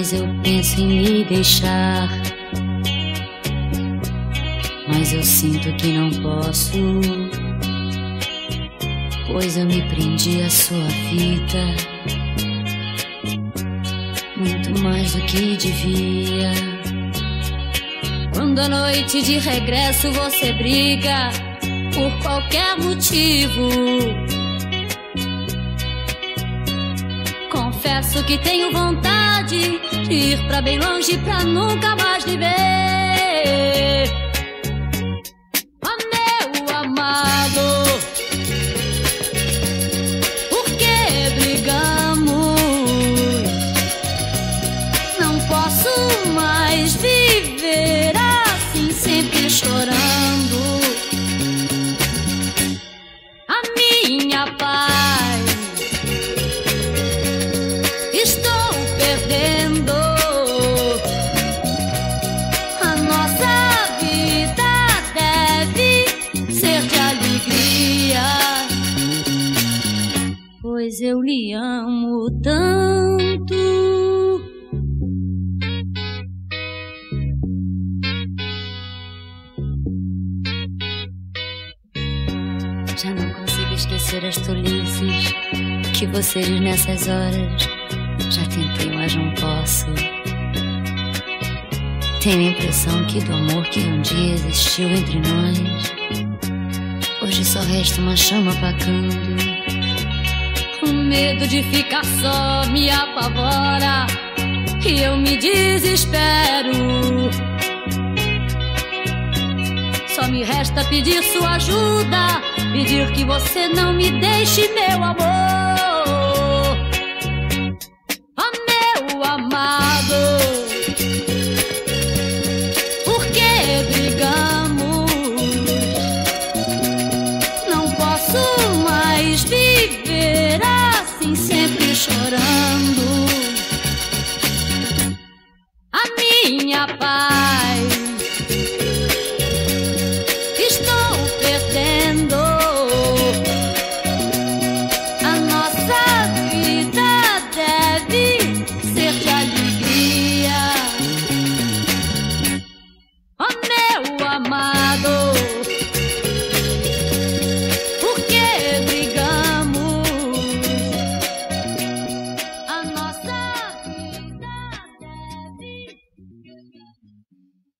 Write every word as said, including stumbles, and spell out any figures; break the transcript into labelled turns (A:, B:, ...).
A: mais eu penso em me deixar, mas eu sinto que não posso, pois eu me prendi à sua vida muito mais do que devia. Quando à noite de regresso você briga por qualquer motivo, confesso que tenho vontade de ir pra bem longe pra nunca mais lhe ver. Oh, meu amado, por que brigamos? Não posso mais viver assim, sempre chorando. A minha paz estou perdendo. A nossa vida deve ser de alegria, pois eu lhe amo tanto. Já não consigo esquecer as tolices que você diz nessas horas. Já tentei, mas não posso. Tenho a impressão que do amor que um dia existiu entre nós, hoje só resta uma chama apagando. O medo de ficar só me apavora e eu me desespero. Só me resta pedir sua ajuda, pedir que você não me deixe, meu amor. Oh, meu amado, por que brigamos? Não posso mais viver assim, sempre chorando. A minha paz estou perdendo. A nossa vida deve ser de alegria. Oh, meu amado, por que brigamos? A nossa vida deve